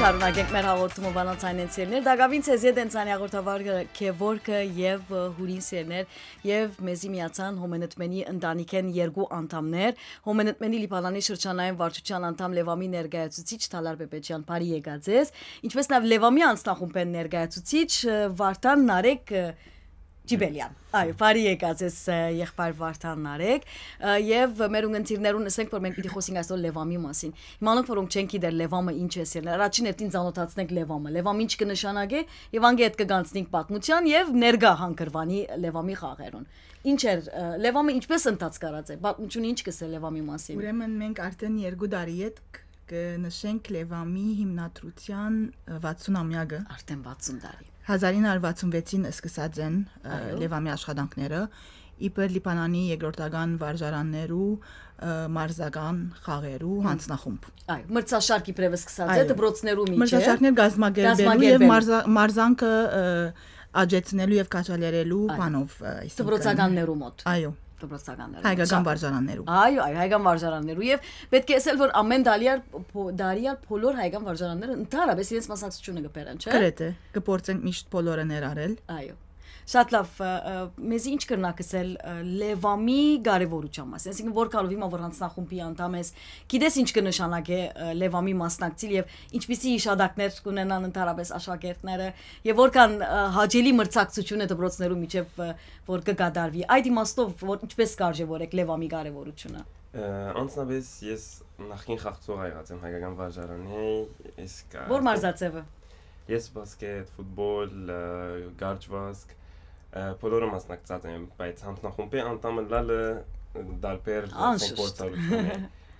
շարունակենք մեր հաղորդումը բանացային սերներ դակավին ցեզի դենցանի հաղորդավար Քևորկը եւ Հուրին սերներ եւ մեզի միացան հոմենետմենի ընտանիքեն երկու անդամներ հոմենետմենի Լիբանանի շրջանային վարչության անդամ Լևամի ներկայացուցիչ Թալար Պեպեչյան բարի եկածես ինչպես նաեւ Լևամի անձնախումբեն ներկայացուցիչ Վարդան Նարեկ Ջիբելյան այո բարի եկածես եղբայր Վարդան Նարեկ եւ մեր ունգընտիրներուն ասենք որ մենք պիտի խոսենք այսօր Լևամի մասին իմանանք որ չենք գիտեր Լևամը ինչ է սերն առաջին հերթին ծանոթացնենք Լևամը ինչ կնշանակե եւ անգե հետ կգանցնենք պատմության եւ ներգա հանգրվանի Լևամի խաղերուն ինչ էր Լևամը ինչպես ընթաց կարած է պատմությունը ինչ կսե Լևամի մասին ուրեմն մենք արդեն 2 տարի հետ կնշենք Լևամի հիմնադրության 60-ամյակը արդեն 60 տարի 1966-ին սկսած են Լևամի աշխատանքները իբր Լիբանանի երկրորդական վարժարաններու մարզական խաղերու հանձնախումբ այո մրցաշարք իբրև սկսած է դպրոցներու միջև մրցաշարքներ գազմագերբելու եւ մարզանքը աջեցնելու եւ կաչալերելու բանով դպրոցականներու մոտ այո դպրոցականներու հայկական վարժարաններու այո հայկական վարժարաններու եւ պետք է ասել որ ամեն դարիար բոլոր հայկական վարժարանները ընդհանրապես իրենց մասնակցությունը կբերեն չէ գրեթե կփորձենք միշտ բոլորը ներառել այո շատ լավ մեզ ինչ կրնակ ասել Լևամի կարևորության մասին այսինքն որքանով հիմա որ հանձնախումբի անդամ ես գիտես ինչ կնշանակե Լևամի մասնակցել եւ ինչպիսի իշադակներ կունենան ընդհանրապես աշակերտները եւ որքան հաջելի մրցակցություն է դպրոցներու միջև որ կգադարվի այդ իմաստով որ ինչպես կարժևորեք Լևամի կարևորությունը անձնապես ես նախին խաղացող եղած եմ հայկական վարժարանի իսկ որ մարզածևը ես բասկետ ֆուտբոլ գարչվազք բոլորը մասնակցած եմ, բայց հանձնախումբի անդամը լալը դարբեր գործառույթներ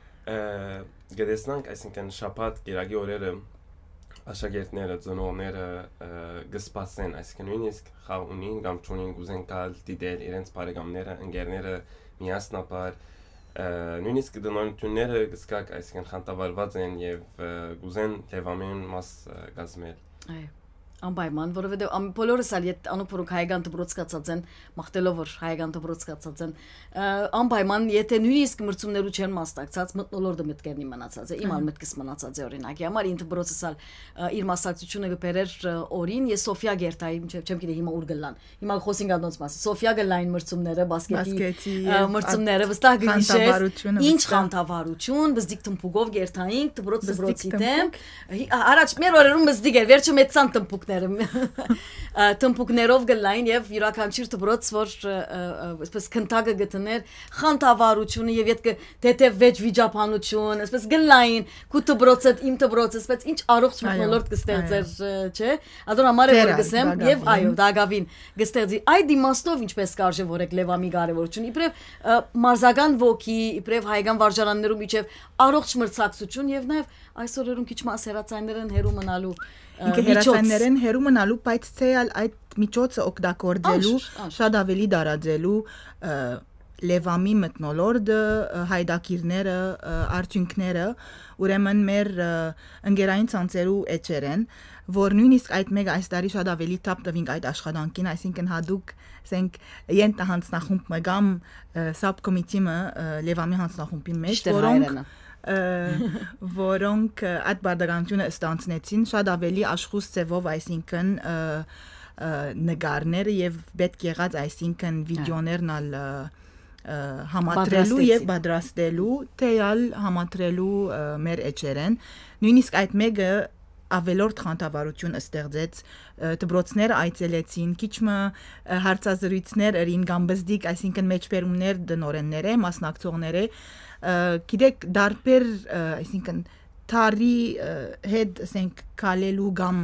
է։ Գտեսնանք, այսինքն շաբաթ գերագի օրերը աշակերտները, ծնողները գսպասեն, այսինքն նույնիսկ խաղ ունին կամ չունին գուզեն գալ դիտել իրենց բարեկամները, ընկերները միասնաբար նույնիսկ դնորությունները գսկակ, այսինքն խանդավառված են եւ գուզեն Լևամին մաս կազմել։ Այո անպայման, որովհետև բոլորս ալ իդ անուք որոնք հայկական դպրոց կացած են, մաղթելով որ հայկական դպրոց կացած են, անպայման եթե նույնիսկ մրցումներու չեն մասնակցած, մթնոլորտը մտքերնի մնացած է, իմ ալ մտքս մնացած է օրինակի համար ինձ դպրոցս ալ իր մասնակցությունը կբերեր օրին, ես Սոֆիա Գերտայի, չեմ գիտի հիմա ուր գլան, հիմա խոսենք անոնց մասը, Սոֆիա գլային մրցումները, բասկետի մրցումները, վստահ գիշեր, ինչ խանդավառություն, բզդիկ թմփուկով Գերտային, դպրոցի դեմ, առաջ մեր օրերում բզդիկ էր, վերջը մեծան թմփուկ Թմփուկներով գլային եւ յուրաքանչյուր դպրոց որ այսպես քնտակը գտներ խանդավառությունը եւ իդ թեթև վեճ վիճապանություն այսպես գլային քու դպրոցը իմ դպրոցը այսպես ինչ առողջ մտնոլորտ կստեղծեր չէ ադոր համար է որ գսեմ եւ այո դագավին գստեղծի այդ իմաստով ինչպես կարժևորեք Լևամի կարևորություն իբրև մարզական ոգի իբրև հայկական վարժարաններու միջև առողջ մրցակցություն եւ նաեւ այսօրերում քիչ մասերացայիններ են հերու մնալու Ինքը հերացաններեն հերու մնալու, բայց թե այդ միջոցը օգտագործելու, շատ ավելի դարաձելու Լևամի մթնոլորտը, հայդակիրները, արդյունքները, ուրեմն մեր ընկերային ցանցերու էջերեն, որ նույնիսկ այդ մեկ այս տարի շատ ավելի թափ տվինք այդ աշխատանքին, այսինքն հadouk ասենք ենթ հանձնախումբ մգամ սաբկոմիտիմը Լևամի հանձնախումբի մեջ, որոնք այդ բարդականությունը ստանցնեցին շատ ավելի աշխուժ ձևով այսինքն նկարները եւ պետք եղած այսինքն վիդեոներն ալ համատրելու եւ պատրաստելու թեյալ համատրելու մեր էջերեն նույնիսկ այդ մեկը ավելորդ խանդավառություն ստեղծեց դպրոցներ այցելեցին քիչմը հարցազրույցներ ըրին կամ բզդիկ այսինքն մեջբերումներ դնորենները մասնակցողները գիտեք դարբեր այսինքն թարի հետ ասենք կալելու կամ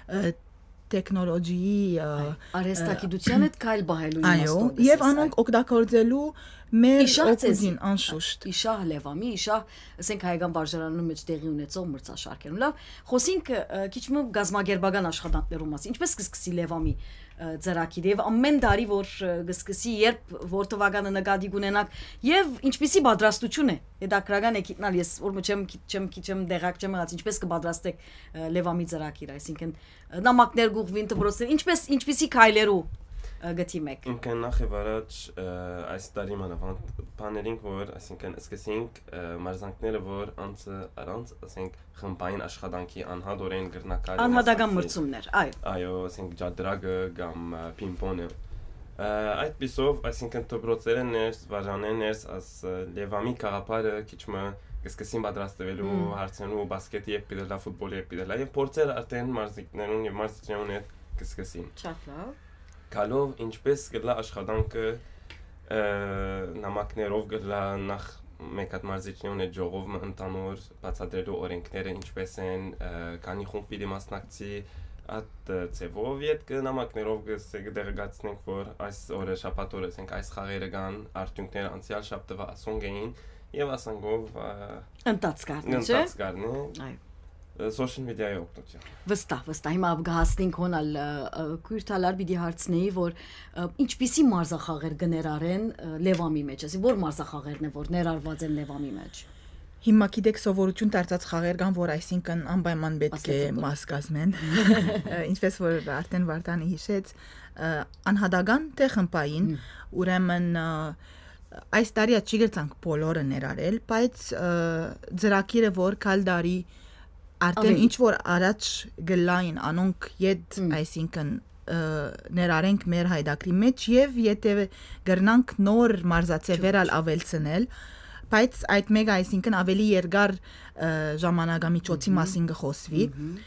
տեխնոլոգիի արհեստագիտության հետ կայլ բահելու իմաստով եւ անոնք օգտագործելու մեր օգուտին անշուշտ իշահ Լևամի իշահ ասենք հայկական վարժարանում մեջ տեղի ունեցող մրցաշարքերում լավ խոսենք քիչ մը գազագերբական աշխատանքներու մասին ինչպես կսկսի Լևամի ծրագիրը եւ ամեն տարի որ կսկսի երբ որ թվականը նկատի կունենաք եւ ինչպիսի պատրաստություն է հետաքրական է գիտնալ ես որ չեմ դեղակ չեմ եղած ինչպես կպատրաստեք Լևամի ծրագիրը այսինքն նամակներ գուղվին դպրոցներ ինչպիսի քայլերու գտի մեկ։ Ինքն նախ եւ առաջ այս տարի մանավանդ բաներին, որ այսինքն սկսենք մարզանքները, որ առանց ասենք խմբային աշխատանքի անհատորեն գրնակարի անհատական մրցումներ, այո, ասենք ջադրագը կամ պինգ-պոնգը այդ պիսով այսինքն դպրոցերը ներս վարժաները ներս as Լևամի գաղափարը քիչմը սկսին պատրաստվելու հարցնելու բասկետի եւ պիտելա ֆուտբոլի եւ պիտելա եւ փորձեր արդեն մարզիկներուն եւ մարզիչներուն հետ կսկսին։ Շատ լավ։ Կալով ինչպես գլա աշխատանքը նամակներով գլա նախ մեկ հատ մարզիչներուն հետ ժողովը ընդանուր բացատրելու օրենքները ինչպես են քանի խումբ պիտի մասնակցի at ծևով իդ նամակներով կդեղեկացնենք որ այս օրը շաբաթ օրը ասենք այս խաղերը կան արդյունքները անցյալ շաբաթվա ասոն գային եւ ասանգով ընտածկարն չէ։ Այո։ Social media-ի օգնությամբ։ Վստահ, հիմա գահստենք հոնալ քույրտալար պիտի հարցնեի, որ ինչպիսի մարզախաղեր կներարեն Լևամի մեջ, ասի որ մարզախաղերն է որ ներառված են Լևամի մեջ։ Հիմա գիտեք սովորություն դարձած խաղեր կան, որ այսինքն անպայման պետք է մաս կազմեն։ Ինչպես որ արդեն Վարդանը հիշեց, անհատական թե խմբային, ուրեմն այս տարի չի գրցանք բոլորը ներառել, բայց ծրագիրը որ կալդարի արդեն ինչ որ առաջ գլային անոնք իդ այսինքն ներառենք մեր հայդակրի մեջ եւ եթե գրնանք նոր մարզացեվերալ ավելցնել բայց այդ մեկ այսինքն ավելի երկար ժամանակամիջոցի մասին կխոսվի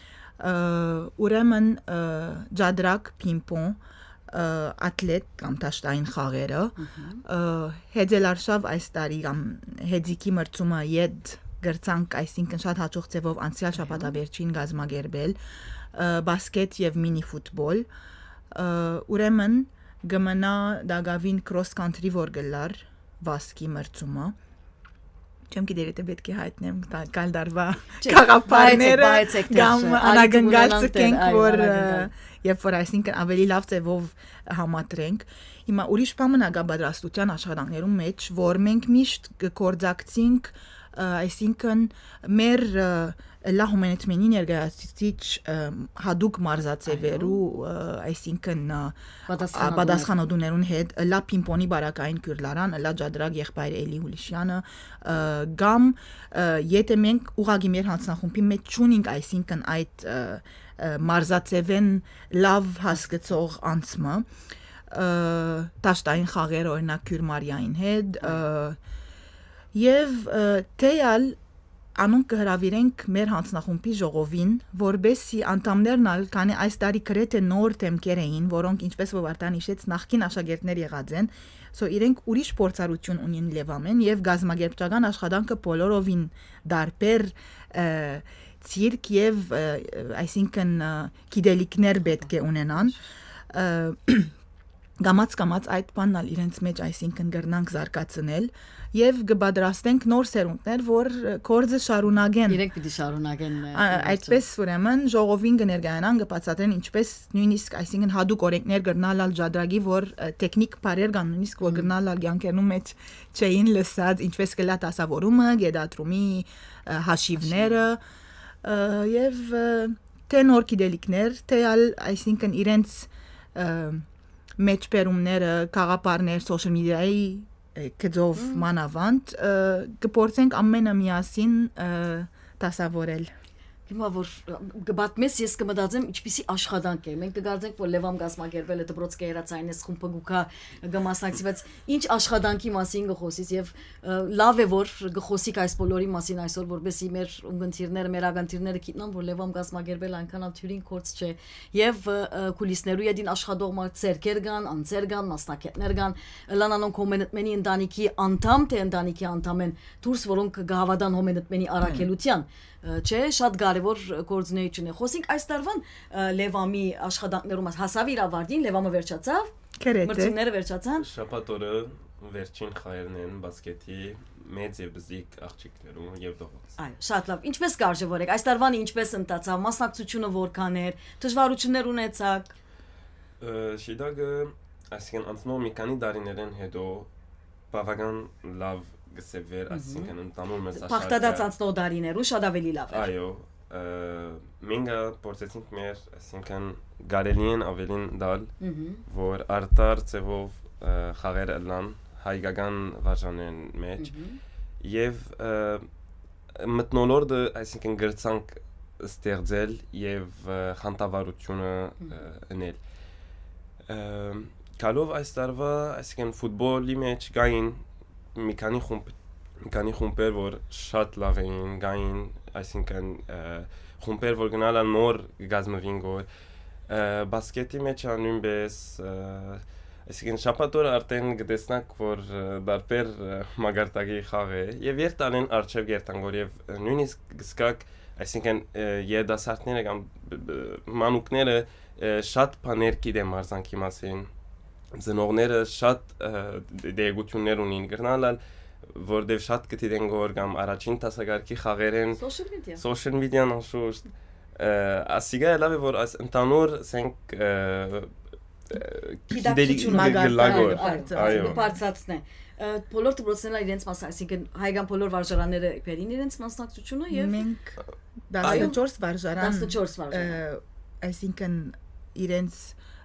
ուրեմն ջադրակ պինգ-պոնգ ատլետ կամ տաշտային խաղերը հեծելարշավ այս տարի կամ հեծիկի մրցումը իդ գրցանք այսինքն շատ հաջող ձևով անցյալ շաբաթավերջին գազմագերբել բասկետ եւ մինի ֆուտբոլ ուրեմն գմնա դագավին cross country որ գլար վասկի մրցումը չեմ գիտեր եթե պետք է հայտնեմ կալ դարվա գաղափարները կամ անագնգալ ցկենք որ երբ որ այսինքն ավելի լավ ձևով համատրենք հիմա ուրիշ բան ագա պատրաստության աշխատանքներում մեջ որ մենք միշտ կկործակցենք այսինքն մեր լա հումանիտարի ներկայացուցիչ հadouk մարզացեվերու այսինքն պատասխանատուներուն հետ լա պինգ-պոնգի բարակային քյուրլարան լա ջադրակ եղբայր Էլի Հուլիշյանը կամ եթե մենք ուղագի մեր հանձնախումբի մեջ չունենք այսինքն այդ մարզացեվեն լավ հասկացող անձը տաշտային խաղեր օրինակ քյուրմարիային հետ եւ թեյալ անոնք կհրավիրենք մեր հանձնախումբի ժողովին, որբեսի անդամներն ալ քանի այս տարի գրեթե նոր թեմքեր էին, որոնք ինչպես որ Վարդան հիշեց նախկին աշակերտներ եղած են, սո իրենք ուրիշ փորձառություն ունին Լևամեն եւ գազագերբչական աշխատանքը բոլորովին դարբեր ցիրկ եւ այսինքն գիտելիքներ պետք է ունենան Գամած այդ բանն ալ իրենց մեջ այսինքն գրնանք զարգացնել եւ կբادرաստենք նոր սերունդներ, որ կորձը շարունակեն։ Իրենք պիտի շարունակեն։ Այդպես ուրեմն ժողովին կներկայանան կբացատրեն ինչպես նույնիսկ այսինքն հadouk օրենքներ գրնալալ ջադրագի, որ տեխնիկ բարեր կան նույնիսկ որ գրնալալ ցանկերնում մեջ չէին լսած, ինչպես կլա դասավորումը, գեդատրումի հաշիվները եւ թե նոր գիտելիքներ, թե այսինքն իրենց մեջբերումները, գաղափարներ, social media-ի կձով մանավանդ կփորձենք ամենը միասին դասավորել Հիմա որ գբատմես ես կմտածեմ ինչպիսի աշխատանք է մենք կգարձենք որ Լևամ գազմագերբել է դպրոց կերացայինես խումբը գուկա գմասնակցի բայց ինչ աշխատանքի մասին գխոսից եւ լավ է որ գխոսիկ այս բոլորի մասին այսօր որբեսի մեր ունգընթիրները մեր ագանթիրները գիտնան որ Լևամ գազմագերբել այնքան թյուրին կորց չէ եւ կուլիսներու յետին աշխատող մարդեր կան անձեր կան մասնակիցներ կան լանանոնք հոմենտմենի ընտանիքի անդամ թե ընտանիքի անդամ են դուրս որոնք գահավադան հոմենտմենի առաքելության չէ շատ կարևոր գործունեություն է խոսենք այս տարվան Լևամի աշխատանքներում հասավ իր ավարտին Լևամը վերջացավ մրցումները վերջացան շաբաթ օրը վերջին խաղերն են բասկետի մեծ եւ բզիկ աղջիկներու եւ դողոց այո շատ լավ ինչպես կարժևորեք այս տարվան ինչպես ընթացավ մասնակցությունը որքան էր դժվարություններ ունեցաք շիդագը այսինքն անցնող մի քանի տարիներն հետո բավական լավ գսեվեր այսինքն ընդանուր մեծ աշխարհ Փախտած անցնող տարիներու շատ ավելի լավ է այո մենք փորձեցինք մեր այսինքն գարելի են ավելին դալ, որ արտար ծևով խաղեր ելան հայկական վարժանեն մեջ եւ մտնոլորդը այսինքն գրցանք ստեղծել եւ խանդավառությունը ընել Կալով այս տարվա այսինքն ֆուտբոլի մեջ գային մի քանի խումբեր որ շատ լավ էին գային այսինքն խումբեր որ գնալա նոր գազմվին գոր բասկետի մեջ նույնպես այսինքն շաբաթօրը արդեն գտեսնանք որ դարբեր մագարտակի խաղ է եւ երթանեն արչեւ երթանգոր եւ նույնիսկ գսկակ այսինքն երդասարտները կամ մանուկները շատ բաներ գիտեն մարզանքի մասին ծնողները շատ դեղություններ ունին գնալալ որտեվ շատ գտիդեն գոր կամ առաջին տասագարքի խաղերեն social media-ն անշուշտ ասիգա լավ է որ այս ընտանուր սենք գիտակցությունը բարձրացնե բոլոր դպրոցներն իրենց մասնակցություն այսինքն հայկական բոլոր վարժարանները բերին իրենց մասնակցությունը եւ մենք 14 վարժարան այսինքն իրենց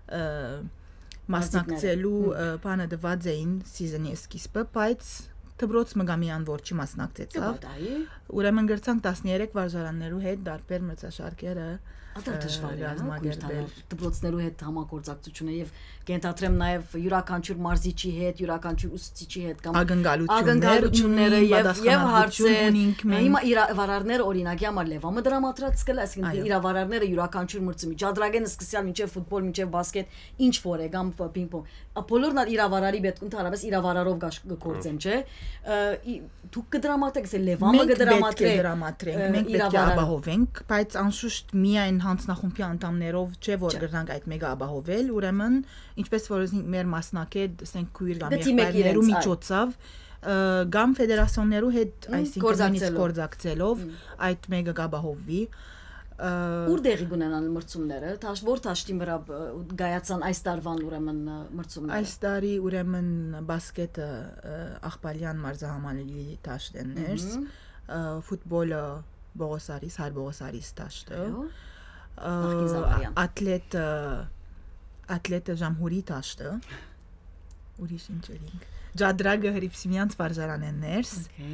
մասնակցելու բանը դված էին սիզոնի սկիզբը բայց դպրոց մգամյան որ չի մասնակցեցավ ուրեմն գրցանք 13 վարժարաններու հետ դարբեր մրցաշարքերը դժվար է դպրոցներու հետ համագործակցությունը եւ կենթադրեմ նաեւ յուրաքանչյուր մարզիչի հետ յուրաքանչյուր ուսուցիչի հետ կամ ակնկալությունները եւ հարցեր հիմա իրավարարները օրինակի համար լեվամը դրամատրած կլա այսինքն իրավարարները յուրաքանչյուր մրցումի ջադրագենը սկսյալ մինչեւ ֆուտբոլ մինչեւ բասկետ ինչ որ է կամ պինգ-պոնգ բոլորն իրավարարի հետ ընդհանրապես իրավարարով գործեն չէ դուք կդրամատրեք լեվամը կդրամատրենք մենք պետք է ապահովենք բայց անշուշտ միայն հանձնախումբի անդամներով չէ որ գրնանք այդ մեկը ապահովել ուրեմն ինչպես որ մեր մասնակետ ասենք քույր կամ եղբայրներու միջոցով կամ ֆեդերացիաներու հետ այսինքն գործակցելով այդ մեկը ապահովվի Ուր դեղի գունենան մրցումները որ տաշտի վրա գայացան այս տարվան ուրեմն մրցումները այս տարի ուրեմն բասկետը աղբալյան մարզահամալիրի տաշտեններս ֆուտբոլը Բողոսարիս Հայր Բողոսարիս տաշտը ատլետը Ժամհուրի տաշտը ուրիշ ինչերինք Ջադրագը Հրիփսիմյանց վարժարաններս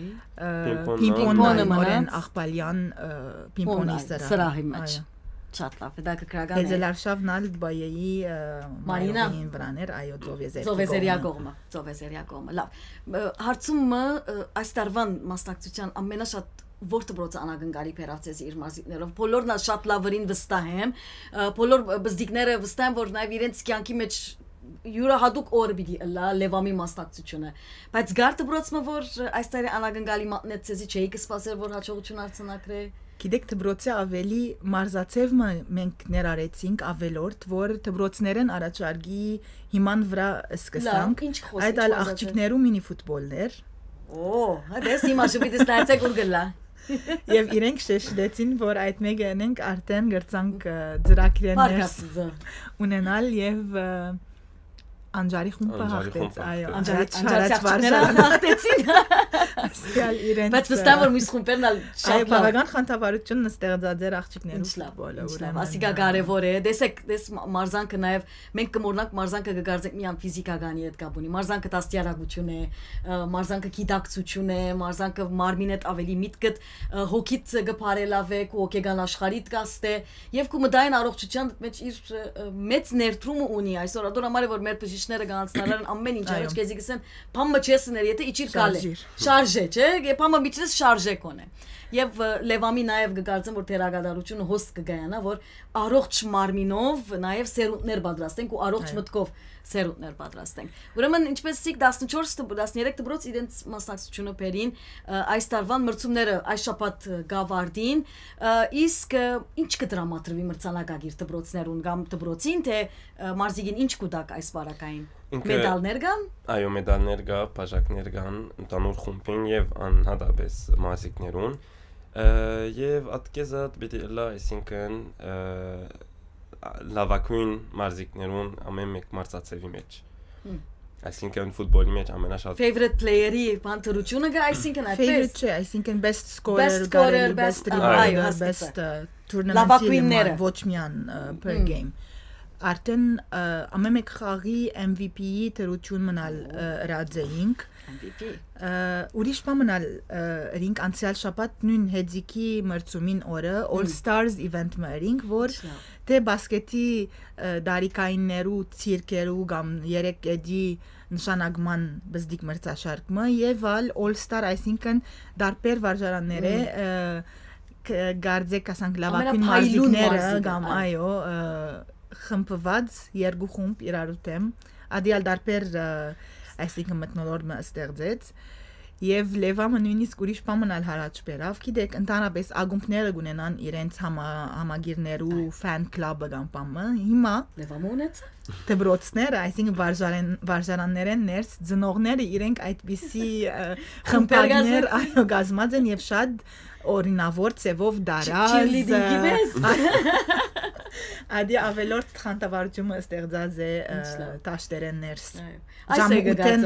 պինգ-պոնգը մորեն աղբալյան պինգ-պոնգի սրահի մեջ շատ լավ է դա կրական է Եզելարշավն ալ բայեի մարինային վրաներ այո ծովեզերիա կողմը լավ հարցումը այս տարվան մասնակցության ամենաշատ որ դպրոցը անագնկալի փերացես իր մարզիկներով բոլորն շատ լավերին վստահ եմ բոլոր բզդիկները վստահ են որ նաև իրենց կյանքի մեջ յուրահատուկ օր պիտի լա լեվամի մասնակցությունը բայց գար դպրոցը որ այս տարի անագնկալի մատնեցի չէի կսպասել որ հաջողություն արձանագրե Գիտեք դպրոցի ավելի մարզացևը մենք ներառեցինք ավելորդ որ դպրոցներն առաջարկի հիման վրա սկսանք այդ ալ աղջիկներու մինի ֆուտբոլներ դες հիմա շուտից նայեցեք ուր գլա Եվ իրենք շեշտեցին, որ այդ մեկը ենք արդեն գրծանք ծրագրերներ ունենալ եւ Անջարի խումբը հաղթեց, այո, Անջարի հաղթեցին։ Ասյալ իրենց Բայց վստահ որ մյուս խումբերն ալ շատ բավական խանդավառությունն ստեղծած էր աղջիկներու ֆուտբոլը, ուրեմն ասիկա կարևոր է։ Դեսեք, դες մարզանքը նաև մենք կմոռնանք մարզանքը կգարձենք միան ֆիզիկականի հետ կապ ունի։ Մարզանքը դաստիարակություն է, մարզանքը գիտակցություն է, մարզանքը մարմին հետ ավելի միտքդ հոգիդ կփարելավեք ու հոգեգան աշխարհիդ կաստե եւ կումդային առողջության մեջ իր մեծ ներդրումը ունի այսօր դուր համար է որ մեր բժիշկները կանցնալան ամեն ինչ առաջ քեզի գսեն փամը չեսներ եթե իջիր կալե շարժե չէ փամը միջից շարժե կոնե եւ լեվամի նաեւ կգարձեմ որ թերագադարությունը հոս կգայանա որ առողջ մարմինով նաեւ սերունդներ պատրաստենք ու առողջ մտքով սերունդներ պատրաստենք ուրեմն ինչպես սիկ 14-13 դպրոց իրենց մասնակցությունը բերին այս տարվան մրցումները այս շաբաթ գավարդին իսկ ինչ կդրամատրվի մրցանակագիր դպրոցներուն կամ դպրոցին թե մարզիկին ինչ կուտակ այս բարակային մեդալներ կան այո մեդալներ կա բաժակներ կան ընդանուր խումբին եւ անհատապես մարզիկներուն եւ ատկեզատ պիտի լա այսինքն լավագույն մարզիկներուն ամեն մեկ մարզացեվի մեջ այսինքն ֆուտբոլի մեջ ամենաշատ favorite player-ի բանտերությունը կա այսինքն այդպես favorite չէ այսինքն best scorer best rebounder best tournament ոչ միան per game արդեն ամեն մեկ խաղի MVP-ի դրություն մնալ ռադեինք MVP ուրիշ բան մնալ ռինք անցյալ շաբաթ նույն հեդիկի մրցումին օրը All Stars event-ը ռինք որ թե բասկետի դարիկայիններու ցիրկերու կամ 3 էդի նշանակման բզդիկ մրցաշարքը եւ All Star այսինքն դարբեր վարժարանները գարձեք ասանք լավագույն մարզիկները կամ այո խմբված երկու խումբ իրարուտեմ ադիալ դարբեր այսինքն մտնոլորտը ստեղծեց եւ Լևամը նույնիսկ ուրիշ բան մնալ հարաճ բերավ գիտեք ընդհանրապես ագումբները գունենան իրենց համագիրներու ֆան կլաբը կամ բամը հիմա Լևամը ունեց դբրոցները այսինքն վարժարաններեն ներս ծնողները իրենք այդպիսի խմբակներ այո գազմած են եւ շատ օրինավոր ծևով դարազ Ադի ավելորդ խանդավառությունը ստեղծած է տաշտերեն ներս ժամուտեն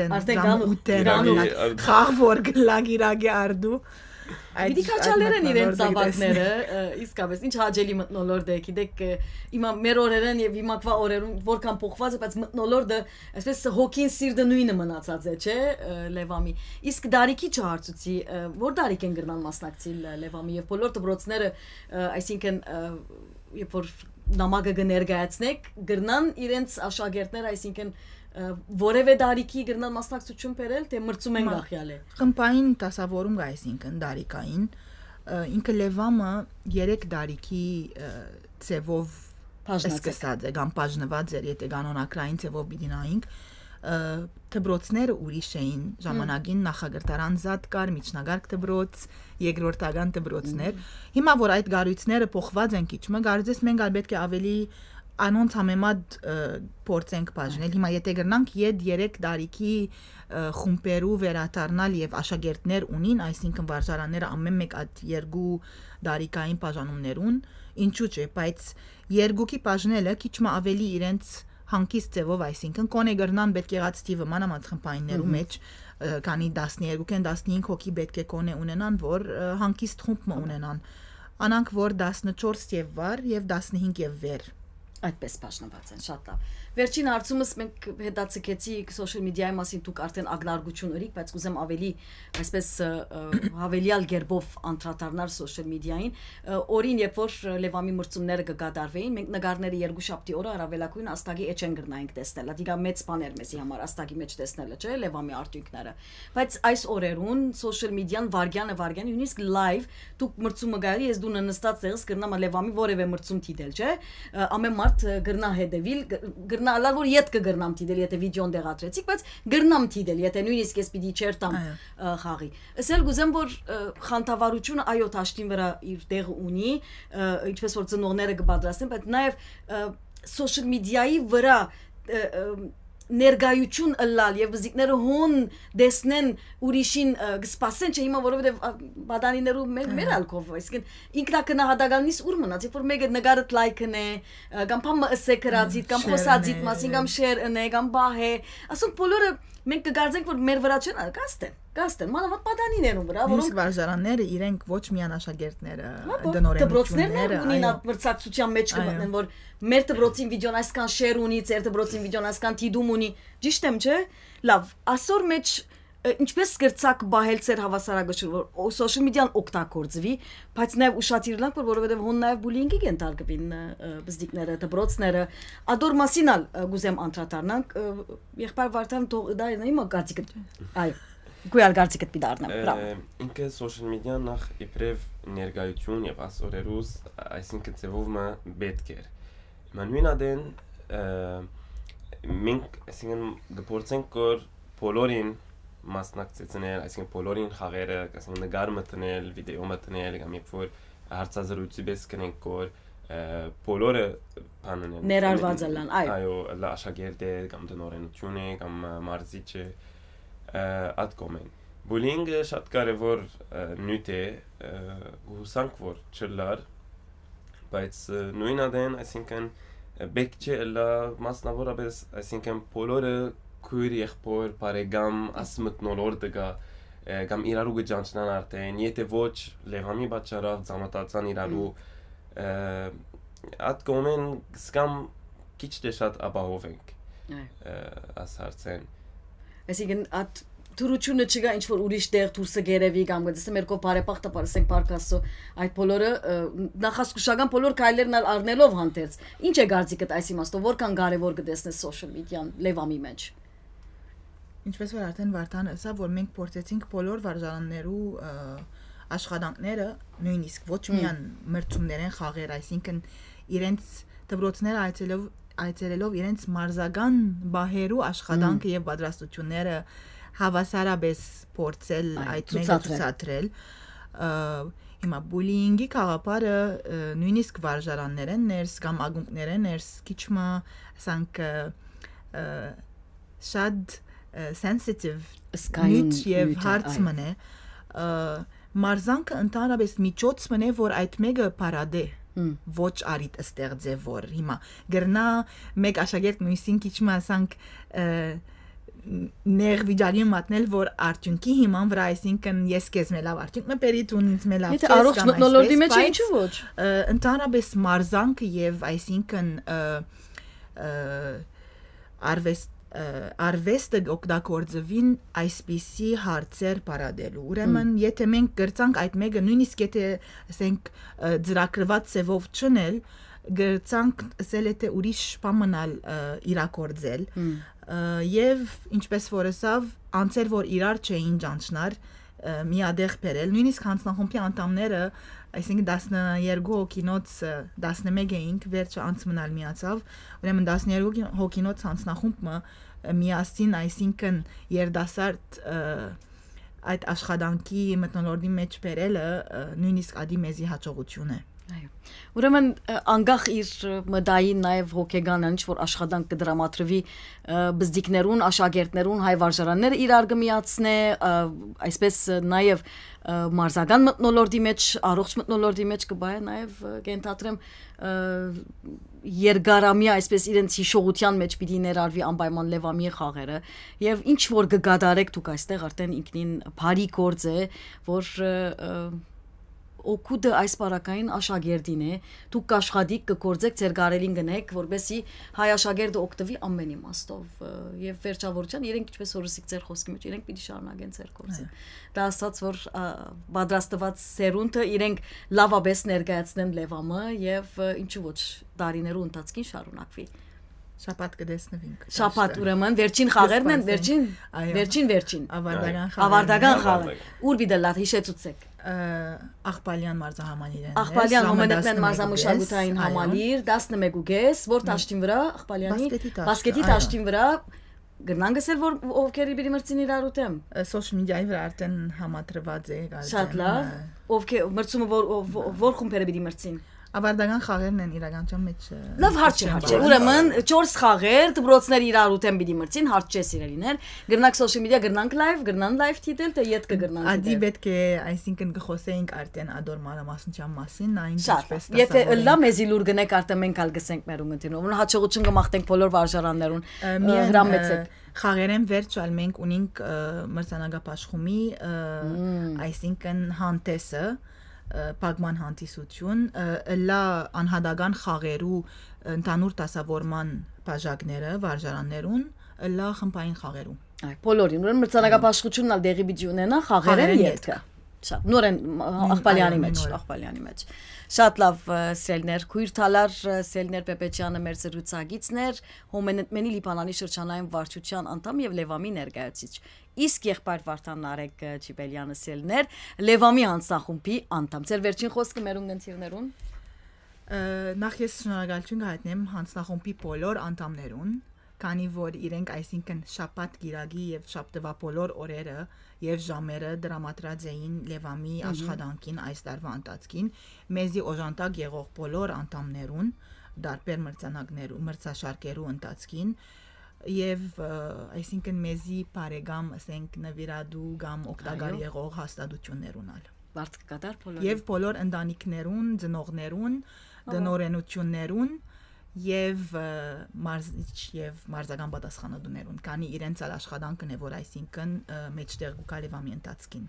արդեն խաղ որ գլագիրագի արդու Պիտի քաչալերեն իրենց ծավակները իսկապես ինչ հաճելի մտնոլորտ է գիտեք հիմա մեր օրերեն եւ հիմակվա օրերուն որքան փոխված է բայց մտնոլորտը այսպես հոգին սիրտը նույնը մնացած է չէ Լևամի իսկ դարիքի չհարցուցի որ դարիք են գրնան մասնակցիլ Լևամի եւ բոլոր դպրոցները այսինքն երբ որ նամակը կներկայացնեք գրնան իրենց աշակերտները այսինքն որևէ դարիքի գրնան մասնակցություն բերել թե մրցում են գախյալ է խմբային դասավորում գա այսինքն դարիկային ինքը Լևամը 3 դարիքի ծևով սկսած է կամ բաժնված էր եթե կանոնակրային ծևով պիտի նայենք դպրոցները ուրիշ էին ժամանակին նախագահարան զատ կար միջնագարկ դպրոց երկրորդական դպրոցներ հիմա որ այդ գարույցները փոխված են քիչը գարձես մենք պետք է ավելի անոնց համեմատ փորձենք բաժնել հիմա եթե գրնանք 3 դարիքի խումբերու վերադառնալ եւ աշակերտներ ունին այսինքն վարժարանները ամեն մեկ այդ 2 դարիկային բաժանումներուն ինչու՞ չէ բայց երկուքի բաժնելը քիչը ավելի իրենց հանկիստ ձևով այսինքն կոնե գրնան պետք եղած տիվը մանավանդ խմբայիններու մեջ քանի 12-ին 15 հոգի պետք է կոնե ունենան որ հանկիստ խումբ ունենան անանք որ 14 եւ վար եւ 15 եւ վեր այդպես բաժնված են շատ լավ վերջին հարցումս մենք հետացկեցիք սոցիալ մեդիայի մասին դուք արդեն ագնարգություն ըրիք բայց կուզեմ ավելի այսպես հավելյալ գերբով անդրադառնալ սոցիալ մեդիային օրին երբ որ Լևամի մրցումները կկատարվեին մենք նկարները երկուշաբթի օրը առավելակույն աստագի էջ են գրնայինք տեսնել դա մեծ բան էր մեզի համար աստագի մեջ տեսնելը չէ Լևամի արդյունքները բայց այս օրերուն սոցիալ մեդիան վարգյանը նույնիսկ լայվ դուք մրցումը գալի ես դու նստած ես գրնամ Լևամի որևէ մրցում դիտել չէ ամեն մարդ գրնա հետևիլ գրնալա որ իդ կգրնամ դիտել եթե վիդեոն դեղատրեցիք բայց գրնամ դիտել եթե նույնիսկ ես պիտի չերտամ խաղի ասել գուզեմ որ խանդավառությունը այո տաշտին վրա իր տեղ ունի ինչպես որ ծնողները կպատրաստեն բայց նաև սոցիալ մեդիայի վրա ներգայություն ըլլալ եւ բզիկները հոն դեսնեն ուրիշին գսպասեն չէ հիմա որովհետեւ բադանիներու մեր ալկով այսինքն ինքնակնահատականից ուր մնաց երբ որ մեկը նկարը լայքն է կամ փամը սեկրածիտ կամ խոսածիտ մասին կամ շերն է կամ բահ է ասում բոլորը մենք կգարձենք որ մեր վրա չեն գաստեն մանավանդ բադանիներու վրա որոնք վարժարանները իրենք ոչ միան աշակերտները դնորենությունները ունին մրցակցության մեջ կմտնեն որ մեր դպրոցին վիդեոն այսքան շեր ունի ծեր դպրոցին վիդեոն այսքան դիդում ունի ճիշտ եմ չէ լավ ասոր մեջ ինչպես գրծակ բահել ծեր հավասարակշռ որ սոցիալ մեդիան օգտագործվի բայց նաև ուշադիր լինենք որ որովհետև հոն նաև բուլինգի են տարգվին բզդիկները դպրոցները ադոր մասինալ գուզեմ անդրադառնանք եղբայր Վարդան դա իմ գարցիկը այո գույալ գարցիկը պիտի բրավո ինքը սոցիալ մեդիան նախ իբրև ներգայություն եւ ասորերուս այսինքն ծևովը պետք էր նույն ադեն մենք այսինքն գործենք որ բոլորին մասնակցեցնել այսինքն բոլորին խաղերը այսինքն նկար մտնել վիդեո մտնել կամ երբ որ հարցազրույցի պես կնենք որ բոլորը բանն են ներառված են այո աշակերտը կամ դնորենությունը կամ մարզիչը ատկոմեն բուլինգը շատ կարևոր նյութ է գուսանք որ չլար բայց նույն ադեն այսինքն բեք չէ լա մասնավորապես այսինքն բոլորը քույր եղբոր բարեկամ ասմտնոլորտը գա կամ իրարու գճանչնան արդեն եթե ոչ Լևամի պատճառով ծամատացան իրարու ատկոմեն սկամ քիչ թե շատ ապահով ենք աս հարցեն։ Այսինքն at Թուրությունը չկա ինչ որ ուրիշ տեղ դուրսը գերեվի կամ գտես մերկով բարեփախտը բարսենք պարկասո այդ բոլորը նախասկուշական բոլոր քայլերն առնելով հանդերձ ինչ է գարձիկդ այս իմաստով որքան կարևոր կտեսնես social media-ն Լևամի մեջ Ինչպես որ արդեն Վարդան ասա որ մենք փորձեցինք բոլոր վարժարաններու աշխատանքները նույնիսկ ոչ միայն մրցումներեն խաղեր այսինքն իրենց դպրոցները այցելելով իրենց մարզական բահերու աշխատանքը եւ պատրաստությունները հավասարապես փորձել այդ մեկը ցուցադրել հիմա բուլինգի խաղապարը նույնիսկ վարժարաններեն ներս կամ ագունքներեն ներս քիչմա ասանք շատ sensitive նույն եւ հարց մնե մարզանքը ընդհանրապես միջոց մնե որ այդ մեկը parade ոչ արիտ ստեղծե որ հիմա գրնա մեկ աշակերտ նույնիսկ քիչմա ասանք ներ վիճակի մատնել որ արդյունքի հիման վրա այսինքն ես քեզ մելավ արդյունք մբերի տուն ինձ մելավ քեզ առողջ մտնոլորտի մեջ ինչու ոչ ընդհանրապես մարզանքը եւ այսինքն արվեստը օգտագործվին այսպիսի հարցեր բարադելու ուրեմն եթե մենք գրծանք այդ մեկը նույնիսկ եթե ասենք ծրագրված ծևով չնել գրծանք ասել եթե ուրիշ պամանալ իրակորձել եւ ինչպես որ ասավ անցեր որ իրար չէին ճանչնար միադեղ բերել նույնիսկ հանձնախումբի անդամները այսինքն 12 հոգինոց 11 էինք վերջը անցմնալ միացավ ուրեմն 12 հոգինոց հանձնախումբը միասին այսինքն երդասարդ այդ աշխատանքի մտնոլորտի մեջ բերելը նույնիսկ ադի մեզի հաջողություն է Այո Ուրեմն անգախ իր մդային նաև հոգեգան ինչ որ աշխատանք կդրամատրվի բզդիկներուն, աշակերտներուն, հայ վարժարանները իրար կմիացնե, այսպես նաև մարզական մտնոլորտի մեջ, առողջ մտնոլորտի մեջ կբայ նաև կենթադրեմ երկարամյա այսպես իրենց հիշողության մեջ պիտի ներառվի անպայման Լևամի խաղերը եւ ինչ որ կգադարեք դուք այստեղ արդեն ինքնին բարի գործ է որ օգուտը այս բարակային աշակերտին է դուք աշխատիկ կգործեք ձեր գարելին գնեք որբեսի հայ աշակերտը օգտվի ամեն իմաստով եւ վերջավորության իրենք ինչպես որսիկ ձեր խոսքի մեջ իրենք պիտի շարունակեն ձեր գործը դա ասած որ պատրաստված սերունդը իրենք լավաբես ներկայացնեն Լևամը եւ ինչու ոչ դարիներու ընթացքին շարունակվի Շաբաթ կդեսնվինք Շաբաթ ուրեմն վերջին խաղերն են վերջին ավարտական խաղը ուր բիդելատ հիշեցուցեք Աղբալյան մարզահամալիրն Աղբալյան հոմենետմեն մարզամշակութային համալիր 11:30 որ տաշտին վրա Աղբալյանի բասկետի տաշտին վրա Գնան գսել որ ովքեր իբրի մրցին իրար ուտեմ Social media-ի վրա արդեն համատրված է Շատ լավ ովքեր մրցումը որ խումբերը պիտի մրցին Ավարտական խաղերն են իրականության մեջ Լավ հարց չէ ուրեմն 4 խաղեր դպրոցներ իրար ուտեմ պիտի մրցին հարց չէ սիրելիներ գրնակ social media գրնանք live թիտել թե յետ կգրնանք Ադի պետք է այսինքն կխոսեինք արդեն ադոր մանրամասնության մասին նայինք ինչպես եթե լա մեզի լուր գնեք արդեն մենք ալ գսենք մեր ունգընտիրով ու հաջողություն կմաղթենք բոլոր վարժարաններուն հրամեցեք Խաղերեն վերջալ մենք ունենք մրցանակապաշխումի այսինքն հանդեսը Պագման հանդիսություն լա անհատական խաղերու ընդհանուր դասավորման բաժակները վարժարաններուն լա խմբային խաղերու Այ բոլորին ուրեմն մրցանակապաշխությունն ալ դեղի պիտի ունենա խաղերեն յետքը Շատ նորեն Աղբալյանի մեջ Շատ լավ սելներ քույր թալար սելներ Պեպեչյանը մեր զրուցակիցներ հոմենետմենի Լիբանանի շրջանային վարչության անդամ եւ Լևամի ներկայացուցիչ Իսկ եղբայր Վարդան Նարեկ Ջիբելյանը սելներ Լևամի հանձնախումբի անդամ Ձեր վերջին խոսքը մեր ունգընտիրներուն Նախ ես շնորհակալություն կհայտնեմ հանձնախումբի բոլոր անդամներուն քանի որ իրենք այսինքն շաբաթ գիրագի եւ շաբթվա բոլոր օրերը եւ ժամերը դրամատրած էին Լևամի աշխատանքին այս տարվա ընթացքին մեզի օժանդակ եղող բոլոր անդամներուն դարբեր մրցանակներու մրցաշարքերու ընթացքին եւ այսինքն մեզի բարեկամ ասենք նվիրադու կամ օգտակար եղող հաստատություններ ունալ Բարդ կկատար բոլորին եւ բոլոր ընտանիքներուն ծնողներուն դնորենություններուն եւ մարզիչ եւ մարզական պատասխանատուներուն քանի իրենց ալ աշխատանքն է որ այսինքն մեջտեղ գուկա Լևամի ընթացքին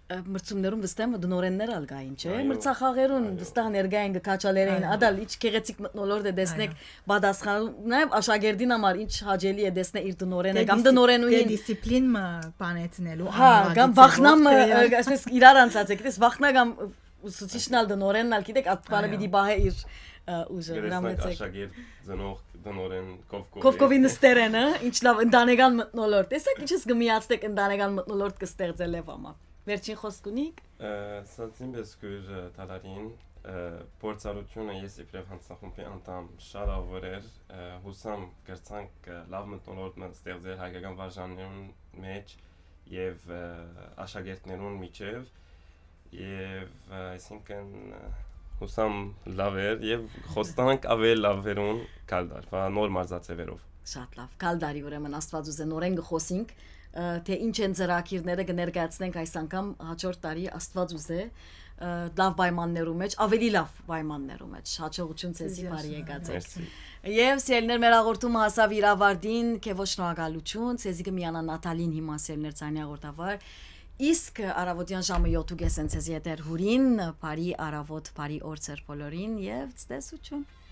մրցումներում վստահ եմ դնորեններ ալ գային, չէ՞։ Մրցախաղերուն վստահ ներգային գկաչալերային, ադալ ինչ գեղեցիկ մտնոլորտ է դեսնեք պատասխանելու, նաև աշակերտին համար ինչ հաճելի է դեսնել իր դնորենը կամ դնորենուին դիսցիպլին բանեցնելու, հա, կամ վախնամ, այսպես իրար անցած է, գիտես, վախնա կամ ուսուցիչն ալ դնորենն ալ գիտեք, ատպանը պիտի բահե իր ուժը, հրամեցեք։ Աշակերտ ծնող դնորեն Կովկովի նստերենը, ինչ լավ ընտանեկան մտնոլորտ։ Տեսեք ինչպես գմիացնեք ընտանեկան մտնոլորտ կստեղծել եւ ամա։ Վերջին խոսք ունիք։ Սացինպես գյուր տալարին փորձառությունը ես իբրև հանձնախումբի անդամ շատ ավոր էր հուսամ գրցանք լավ մտնոլորտ ստեղծել հայկական վարժաններուն մեջ եւ աշակերտներուն միջև եւ այսինքն հուսամ լավ էր եւ խոստանանք ավել լավերուն կալդար, նոր մարզացեվերով։ Շատ լավ։ Կալդարի ուրեմն Աստված ուզե նորեն գխոսինք, թե ինչ են ծրագիրները կներկայացնենք այս անգամ հաջորդ տարի Աստված ուզե լավ պայմաններում մեջ, ավելի լավ պայմաններում մեջ։ Հաջողություն ցեզի բարի եկածեք։ Եվ սիրելիներ մեր հաղորդումը հասավ իր ավարտին, քեզ շնորհակալություն, ցեզի կմիանա Նատալին հիմա սիրելիներ ցանի հաղորդավար։ Իսկ առավոտյան ժամը 7:30 ցեզի եթեր հուրին, բարի առավոտ, բարի օր ցեր բոլորին եւ ցտեսություն։